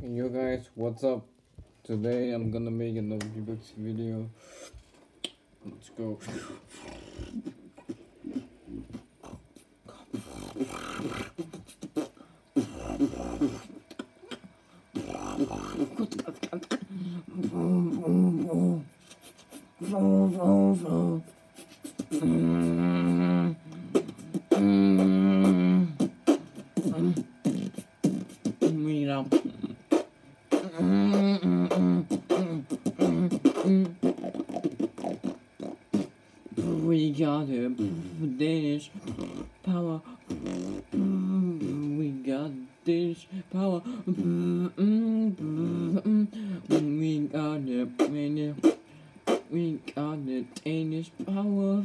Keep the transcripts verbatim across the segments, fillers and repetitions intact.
Yo guys, what's up? Today I'm gonna make another Roblox video. Let's go. Mira. We got it, Danish power. We got Danish power. We got it, we got the Danish power.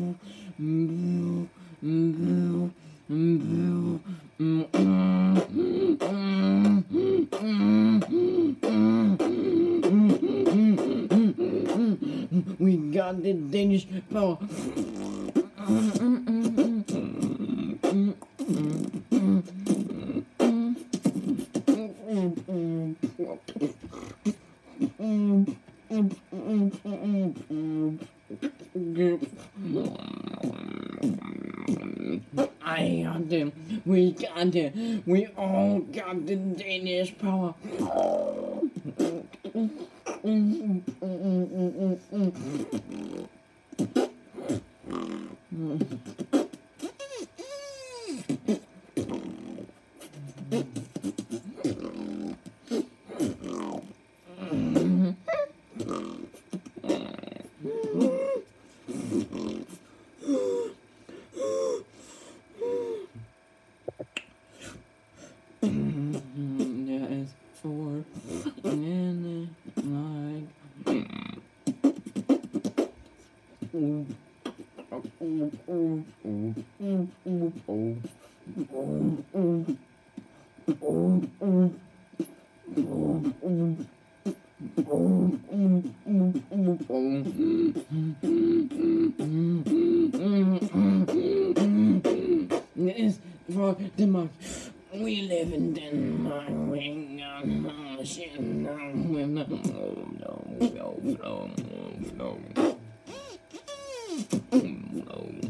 We got the Danish power. I got them. We got it. We all got the Danish power. Yes, for and like Yes, for Denmark. We live in Denmark. We got no shit. No, no, no, no, no, no, no.